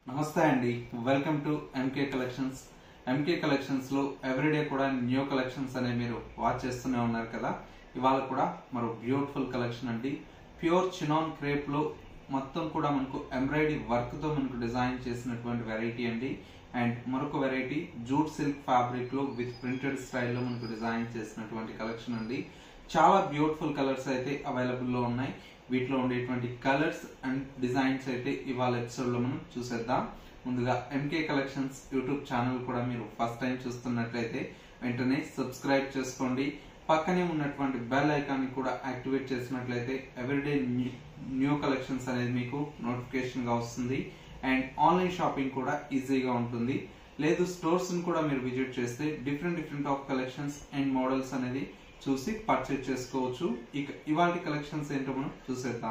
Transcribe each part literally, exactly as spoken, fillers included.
నమస్తే అండి, welcome to MK collections. MK collections లో ఎవ్రీడే కూడా న్యూ కలెక్షన్స్ అనేవి మీరు వాచ్ చేస్తూనే ఉన్నారు కదా. ఇవాళ కూడా మరో బ్యూటిఫుల్ కలెక్షన్ అండి. ప్యూర్ చినాన్ క్రేప్ లో మొత్తం కూడా మనకు ఎంబ్రాయిడరీ వర్క్ తో మనకు డిజైన్ చేసినటువంటి వెరైటీ అండి. అండ్ మరొక వెరైటీ జూట్ సిల్క్ ఫ్యాబ్రిక్ లో విత్ ప్రింటెడ్ స్టైల్లో మనకు డిజైన్ చేసినటువంటి కలెక్షన్ అండి. చాలా బ్యూటిఫుల్ కలర్స్ అయితే అవైలబుల్ లో ఉన్నాయి. వీటిలో ఉండేటువంటి కలర్స్ అండ్ డిజైన్స్ అయితే ఇవాళ ఎపిసోడ్ లో మనం చూసేద్దాం. ముందుగా ఎంకే కలెక్షన్స్ యూట్యూబ్ ఛానల్ కూడా మీరు ఫస్ట్ టైం చూస్తున్నట్లయితే వెంటనే సబ్స్క్రైబ్ చేసుకోండి. పక్కనే ఉన్నటువంటి బెల్ ఐకాన్ కూడా యాక్టివేట్ చేసినట్లయితే ఎవ్రీడే న్యూ కలెక్షన్స్ అనేది మీకు నోటిఫికేషన్ గా వస్తుంది. అండ్ ఆన్లైన్ షాపింగ్ కూడా ఈజీగా ఉంటుంది. లేదు స్టోర్స్ కూడా మీరు విజిట్ చేస్తే different different of collections and models అనేది చూసి పర్చేజ్ చేసుకోవచ్చు. ఇక ఇవాళ కలెక్షన్స్ ఏంటో మనం చూసేద్దాం.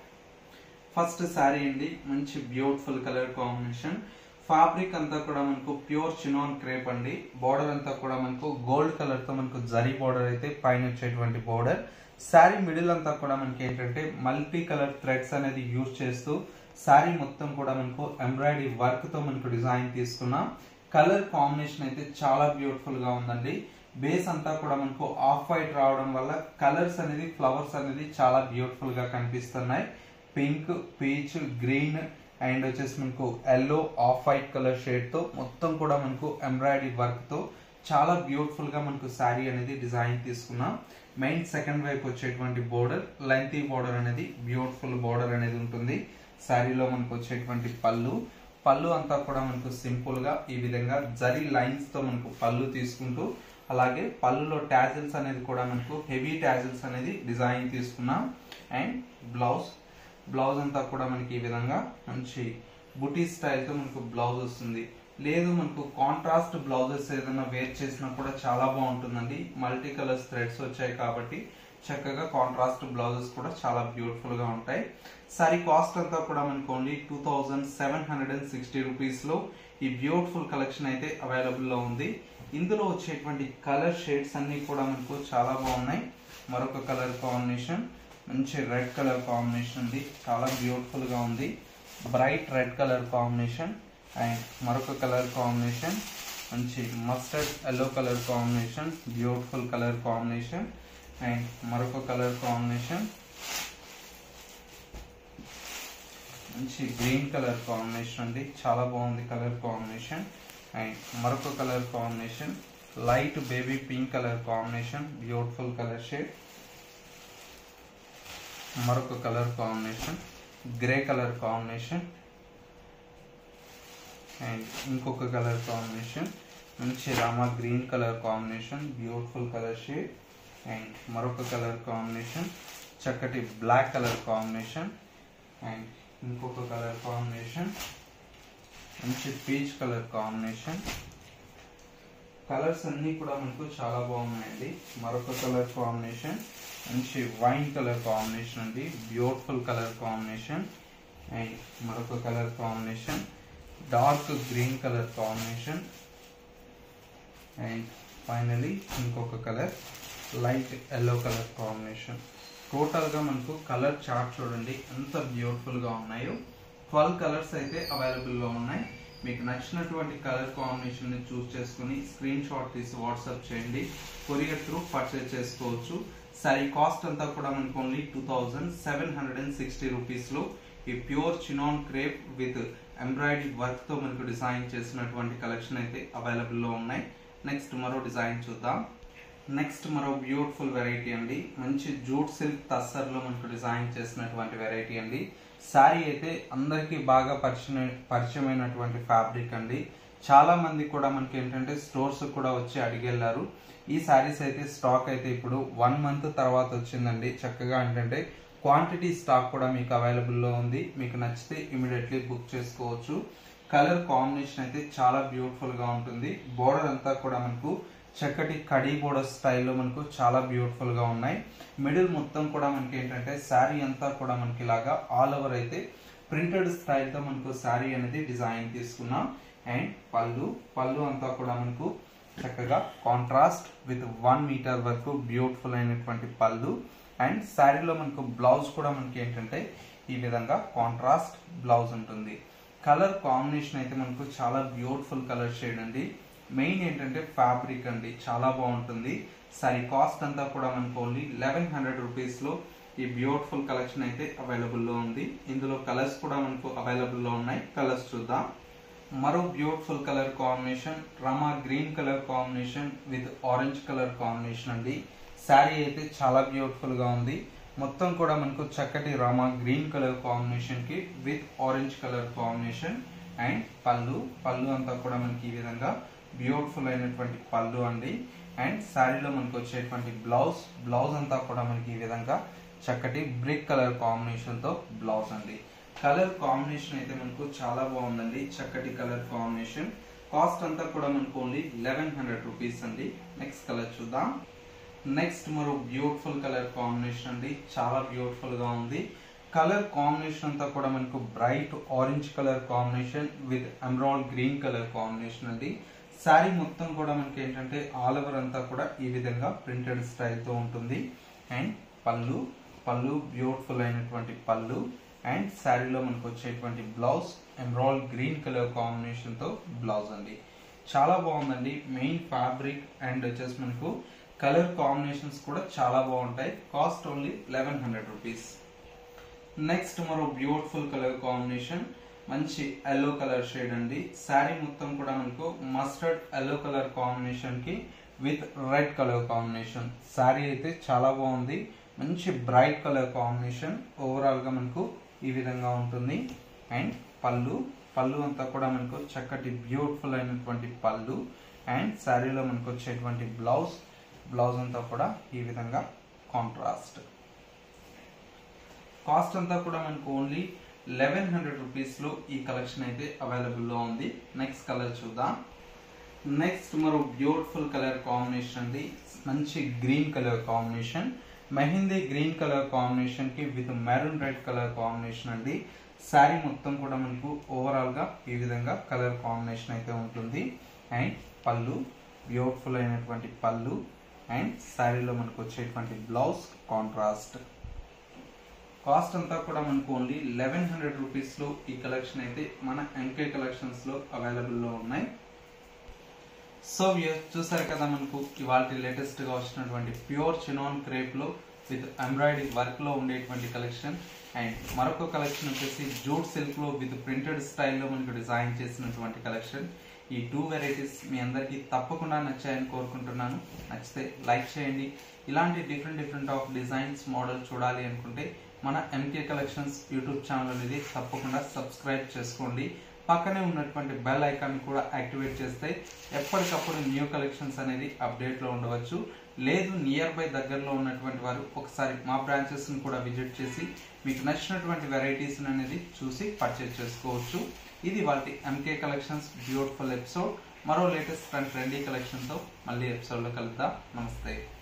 ఫస్ట్ శారీ అండి, మంచి బ్యూటిఫుల్ కలర్ కాంబినేషన్. ఫ్యాబ్రిక్ అంతా కూడా మనకు ప్యూర్ చినాన్ క్రేప్ అండి. బోర్డర్ అంతా కూడా మనకు గోల్డ్ కలర్ తో మనకు జరీ బోర్డర్ అయితే పైన వచ్చేటువంటి బోర్డర్. శారీ మిడిల్ అంతా కూడా మనకి ఏంటంటే మల్టీ కలర్ థ్రెడ్స్ అనేది యూజ్ చేస్తూ శారీ మొత్తం కూడా మనకు ఎంబ్రాయిడరీ వర్క్ తో మనకు డిజైన్ తీసుకున్నాం. కలర్ కాంబినేషన్ అయితే చాలా బ్యూటిఫుల్ గా ఉందండి. బేస్ అంతా కూడా మనకు ఆఫ్ వైట్ రావడం వల్ల కలర్స్ అనేది ఫ్లవర్స్ అనేది చాలా బ్యూటిఫుల్ గా కనిపిస్తున్నాయి. పింక్, పీచ్, గ్రీన్ అండ్ వచ్చేసి మనకు yellow, off white colour shade తో మొత్తం కూడా మనకు ఎంబ్రాయిడరీ వర్క్ తో చాలా బ్యూటిఫుల్ గా మనకు శారీ అనేది డిజైన్ తీసుకున్నాం. మెయిన్ సెకండ్ వైపు వచ్చేటువంటి బోర్డర్ లెంతీ బోర్డర్ అనేది బ్యూటిఫుల్ బోర్డర్ అనేది ఉంటుంది. శారీలో మనకు వచ్చేటువంటి పళ్ళు పళ్ళు అంతా కూడా మనకు సింపుల్ గా ఈ విధంగా జరీ లైన్స్ తో మనకు పళ్ళు తీసుకుంటూ, అలాగే పళ్ళులో టాజిల్స్ అనేది కూడా మనకు హెవీ టాజిల్స్ అనేది డిజైన్ తీసుకున్నాం. అండ్ బ్లౌజ్ బ్లౌజ్ అంతా కూడా మనకి ఈ విధంగా మంచి బుటీ స్టైల్ తో మనకు బ్లౌజ్ వస్తుంది. లేదు మనకు కాంట్రాస్ట్ బ్లౌజెస్ ఏదైనా వేర్ చేసినా కూడా చాలా బాగుంటుందండి. మల్టీ కలర్స్ థ్రెడ్స్ వచ్చాయి కాబట్టి చక్కగా కాంట్రాస్ట్ బ్లౌజెస్ కూడా చాలా బ్యూటిఫుల్ గా ఉంటాయి. సారీ కాస్ట్ అంతా కూడా మనకు only two thousand seven hundred and sixty rupees లో ఈ బ్యూటిఫుల్ కలెక్షన్ అయితే అవైలబుల్ లో ఉంది. ఇందులో వచ్చేటువంటి కలర్ షేడ్స్ అన్ని కూడా మనకు చాలా బాగున్నాయి. మరొక కలర్ కాంబినేషన్ మంచి రెడ్ కలర్ కాంబినేషన్ ఉంది, చాలా బ్యూటిఫుల్ గా ఉంది. Bright red colour combination. And మరొక కలర్ కాంబినేషన్ మంచి mustard yellow colour combination, beautiful colour combination. And మరొక కలర్ కాంబినేషన్ మంచి గ్రీన్ కలర్ కాంబినేషన్ అండి, చాలా బాగుంది కలర్ కాంబినేషన్. అండ్ మరొక colour combination light baby pink colour combination, beautiful colour shade. మరొక colour combination grey colour combination. And ఇంకొక colour combination మంచి Rama green colour combination, beautiful colour shade. And మరొక colour combination చక్కటి black colour combination. And ఇంకొక colour combination మంచి peach colour combination. Colours అన్ని కూడా మనకు చాలా బాగున్నాయండి. మరొక కలర్ కాంబినేషన్ మంచి వైన్ కలర్ కాంబినేషన్ అండి, బ్యూటిఫుల్ కలర్ కాంబినేషన్. అండ్ మరొక colour combination dark green colour combination. And finally ఇంకొక colour light yellow colour combination. Total గా మనకు కలర్ చార్ట్ చూడండి ఎంత బ్యూటిఫుల్ గా ఉన్నాయో. ట్వెల్వ్ కలర్స్ అయితే అవైలబుల్ లో ఉన్నాయి. మీకు నచ్చినటువంటి కలర్ కాంబినేషన్ ని చూస్ చేసుకుని స్క్రీన్ షాట్ తీసి వాట్సాప్ చేయండి. కొరియర్ త్రూ పర్చేజ్ చేసుకోవచ్చు. సారీ కాస్ట్ అంతా కూడా మనకు only two thousand seven hundred and sixty rupees లో ఈ pure chinon crepe with embroidery work తో మనకు డిజైన్ చేసినటువంటి కలెక్షన్ అయితే అవైలబుల్ లో ఉన్నాయి. నెక్స్ట్ మరో డిజైన్ చూద్దాం. నెక్స్ట్ మరో బ్యూటిఫుల్ వెరైటీ అండి, మంచి జూట్ సిల్క్ తస్సర్ లో మనకు డిజైన్ చేసినటువంటి వెరైటీ అండి. శారీ అయితే అందరికీ బాగా పరిచయం పరిచయమైనటువంటి ఫ్యాబ్రిక్ అండి. చాలా మంది కూడా మనకి ఏంటంటే స్టోర్స్ కూడా వచ్చి అడిగెళ్లారు. ఈ శారీస్ అయితే స్టాక్ అయితే ఇప్పుడు వన్ మంత్ తర్వాత వచ్చిందండి. చక్కగా ఏంటంటే క్వాంటిటీ స్టాక్ కూడా మీకు అవైలబుల్ లో ఉంది. మీకు నచ్చితే ఇమీడియట్లీ బుక్ చేసుకోవచ్చు. కలర్ కాంబినేషన్ అయితే చాలా బ్యూటిఫుల్ గా ఉంటుంది. బోర్డర్ అంతా కూడా మనకు చక్కటి కడీ బోర్డర్ స్టైల్లో మనకు చాలా బ్యూటిఫుల్ గా ఉన్నాయి. మిడిల్ మొత్తం కూడా మనకి ఏంటంటే శారీ అంతా కూడా మనకి ఇలాగా ఆల్ ఓవర్ అయితే ప్రింటెడ్ స్టైల్ తో మనకు శారీ అనేది డిజైన్ తీసుకున్నాం. అండ్ పళ్ళు పళ్ళు అంతా కూడా మనకు చక్కగా కాంట్రాస్ట్ విత్ వన్ మీటర్ వరకు బ్యూటిఫుల్ అయినటువంటి పళ్ళు. అండ్ శారీలో మనకు బ్లౌజ్ కూడా మనకి ఏంటంటే ఈ విధంగా కాంట్రాస్ట్ బ్లౌజ్ ఉంటుంది. కలర్ కాంబినేషన్ అయితే మనకు చాలా బ్యూటిఫుల్ కలర్ షేడ్ అండి. మెయిన్ ఏంటంటే ఫ్యాబ్రిక్ అండి, చాలా బాగుంటుంది. సారీ కాస్ట్ అంతా కూడా మనకు ఓన్లీ లెవెన్ హండ్రెడ్ రూపీస్ లో ఈ బ్యూటిఫుల్ కలెక్షన్ అయితే అవైలబుల్ లో ఉంది. ఇందులో కలర్స్ కూడా మనకు అవైలబుల్ లో ఉన్నాయి. కలర్స్ చూద్దాం. మరో beautiful colour combination Rama green colour combination with orange colour combination అండి. శారీ అయితే చాలా బ్యూటిఫుల్ గా ఉంది. మొత్తం కూడా మనకు చక్కటి రమా గ్రీన్ కలర్ కాంబినేషన్ కి with orange colour combination and పళ్ళు పళ్ళు అంతా కూడా మనకి ఈ విధంగా బ్యూటిఫుల్ అయినటువంటి పళ్ళు అండి. అండ్ శారీలో మనకు వచ్చేటువంటి బ్లౌజ్ బ్లౌజ్ అంతా కూడా మనకి ఈ విధంగా చక్కటి బ్రిక్ కలర్ కాంబినేషన్ తో బ్లౌజ్ అండి. కలర్ కాంబినేషన్ అయితే మనకు చాలా బాగుందండి. చక్కటి కలర్ కాంబినేషన్. కాస్ట్ అంతా కూడా మనకు ఓన్లీ లెవెన్ హండ్రెడ్ రూపీస్ అండి. నెక్స్ట్ కలర్ చూద్దాం. నెక్స్ట్ మరో బ్యూటిఫుల్ కలర్ కాంబినేషన్ అండి. చాలా బ్యూటిఫుల్ గా ఉంది. కలర్ కాంబినేషన్ అంతా కూడా మనకు bright orange colour combination with emerald green colour combination అండి. శారీ మొత్తం కూడా మనకి ఏంటంటే ఆల్ ఓవర్ అంతా కూడా ఈ విధంగా ప్రింటెడ్ స్టైల్ తో ఉంటుంది. అండ్ పళ్ళు పళ్ళు బ్యూటిఫుల్ అయినటువంటి పళ్ళు అండ్ శారీలో మనకు వచ్చేటువంటి blouse emerald green colour combination తో బ్లౌజ్ అండి. చాలా బాగుందండి. మెయిన్ ఫ్యాబ్రిక్ అండ్ వచ్చేసి మనకు కలర్ కాంబినేషన్స్ కూడా చాలా బాగుంటాయి. Cost only eleven hundred rupees. Next మరో బ్యూటిఫుల్ కలర్ కాంబినేషన్ మంచి ఎల్లో కలర్ షేడ్ అండి. శారీ మొత్తం కూడా మనకు మస్టర్డ్ ఎల్లో కలర్ కాంబినేషన్ కి with red colour combination. Sari అయితే చాలా బాగుంది. మంచి బ్రైట్ కలర్ కాంబినేషన్. ఓవరాల్ గా మనకు ఈ విధంగా ఉంటుంది. అండ్ పళ్ళు పళ్ళు అంతా కూడా మనకు చక్కటి బ్యూటిఫుల్ అయినటువంటి పళ్ళు అండ్ శారీలో మనకు వచ్చేటువంటి బ్లౌజ్ బ్లౌజ్ అంతా కూడా ఈ విధంగా కాంట్రాస్ట్. కాస్ట్ అంతా కూడా మనకు ఓన్లీ లెవెన్ హండ్రెడ్ రూపీస్ లో ఈ కలెక్షన్ అయితే అవైలబుల్ లో ఉంది. నెక్స్ట్ కలర్ చూద్దాం. నెక్స్ట్ మరో బ్యూటిఫుల్ కలర్ కాంబినేషన్ అండి. మంచి green colour combination mehndi green colour combination కి with maroon red colour combination అండి. శారీ మొత్తం కూడా మనకు ఓవరాల్ గా ఈ విధంగా కలర్ కాంబినేషన్ అయితే ఉంటుంది. అండ్ పళ్ళు బ్యూటిఫుల్ అయినటువంటి పళ్ళు అండ్ శారీలో మనకు వచ్చేటువంటి బ్లౌజ్ కాంట్రాస్ట్. కాస్ట్ అంతా కూడా మనకు ఓన్లీ లెవెన్ హండ్రెడ్ రూపీస్ లో ఈ కలెక్షన్ అయితే మన ఎంకే కలెక్షన్స్ లో అవైలబుల్ లో ఉన్నాయి. సో చూసారు కదా మనకు ఇవాళ లేటెస్ట్ గా వచ్చినటువంటి ప్యూర్ చినాన్ క్రేప్ లో విత్ ఎంబ్రాయిడరీ వర్క్ లో ఉండేటువంటి కలెక్షన్. అండ్ మరొక కలెక్షన్ వచ్చేసి జూట్ సిల్క్ లో విత్ ప్రింటెడ్ స్టైల్లో మనకు డిజైన్ చేసినటువంటి కలెక్షన్. ఈ టూ వెరైటీస్ మీ అందరికి తప్పకుండా నచ్చాయని కోరుకుంటున్నాను. నచ్చితే లైక్ చేయండి. ఇలాంటి different different of designs model చూడాలి అనుకుంటే మన ఎంకే కలెక్షన్స్ యూట్యూబ్ ఛానల్ అనేది తప్పకుండా సబ్స్క్రైబ్ చేసుకోండి. పక్కనే ఉన్నటువంటి బెల్ ఐకాన్ కూడా యాక్టివేట్ చేస్తే ఎప్పటికప్పుడు న్యూ కలెక్షన్స్ అనేది అప్డేట్ లో ఉండవచ్చు. లేదు నియర్ బై దగ్గరలో ఉన్నటువంటి వారు ఒకసారి మా బ్రాంచెస్ ని కూడా విజిట్ చేసి మీకు నచ్చినటువంటి వెరైటీస్ అనేది చూసి పర్చేజ్ చేసుకోవచ్చు. ఇది వాటి ఎంకే కలెక్షన్స్ బ్యూటిఫుల్ ఎపిసోడ్. మరో లేటెస్ట్ అండ్ ట్రెండీ కలెక్షన్ తో మళ్ళీ ఎపిసోడ్ లో కలుద్దాం. నమస్తే.